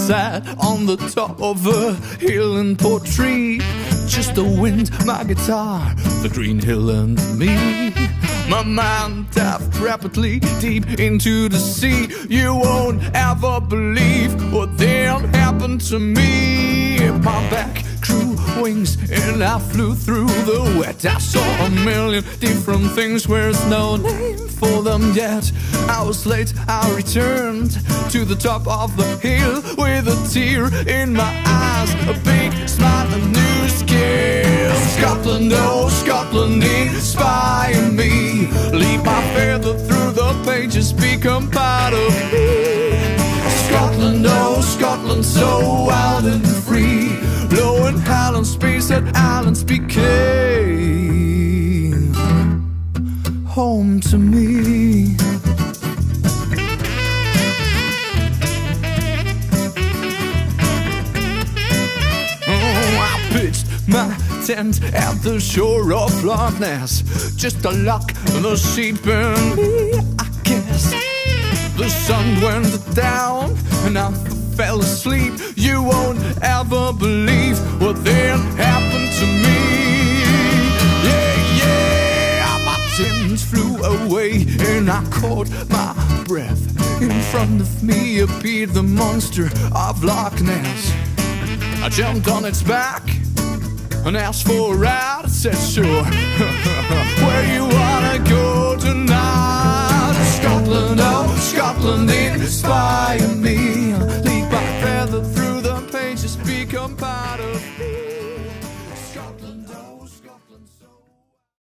sat on the top of a hill in Portree. Just the wind, my guitar, the green hill and me. My mind dived rapidly deep into the sea. You won't ever believe what then happened to me. My back grew wings and I flew through the wet. I saw a million different things, where's no name for them yet. I was late, I returned to the top of the hill with a tear in my eyes, a big smile, a new skill. Scotland, oh Scotland, inspire me. Leave my feather through the pages, become part of me. Scotland, oh Scotland, so wild and free. Blowing Highland space at islands became home to me. I pitched my tent at the shore of Loch Ness, just to lock the sheep in me, I guess. The sun went down and I fell asleep. You won't ever believe what then happened to me. Yeah, yeah, my tent flew away and I caught my breath. In front of me appeared the monster of Loch Ness. I jumped on its back and asked for a ride. It said sure,